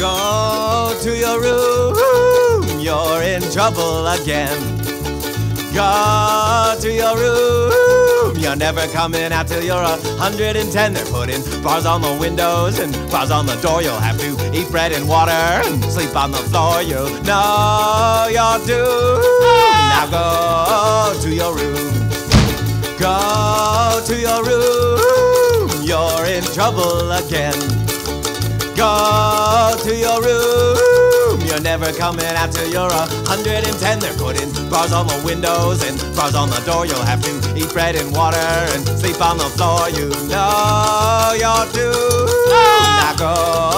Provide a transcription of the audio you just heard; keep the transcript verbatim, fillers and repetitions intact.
Go to your room, you're in trouble again. Go to your room, you're never coming out till you're a hundred and ten. They're putting bars on the windows and bars on the door. You'll have to eat bread and water and sleep on the floor. You know you're doomed. Now go to your room. Go to your room, you're in trouble again. Go to your room, you're never coming out till you're a hundred and ten. They're putting bars on the windows and bars on the door. You'll have to eat bread and water and sleep on the floor. You know you're doomed. Now go